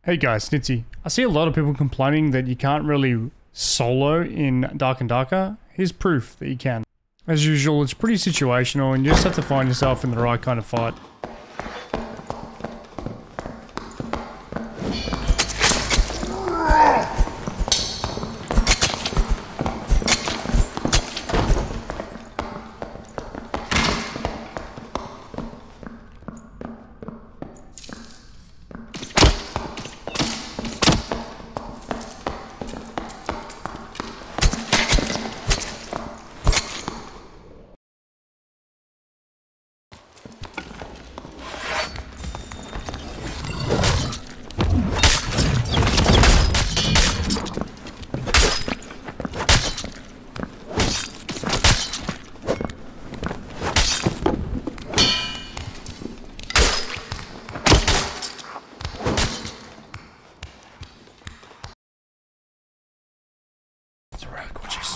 Hey guys, Snitsy. I see a lot of people complaining that you can't really solo in Dark and Darker. Here's proof that you can. As usual, it's pretty situational and you just have to find yourself in the right kind of fight. It's really gorgeous.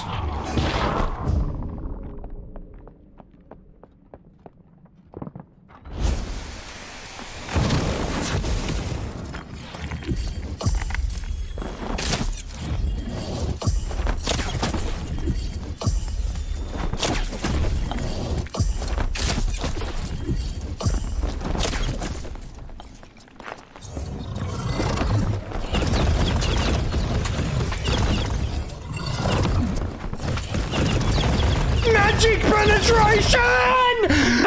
Magic penetration!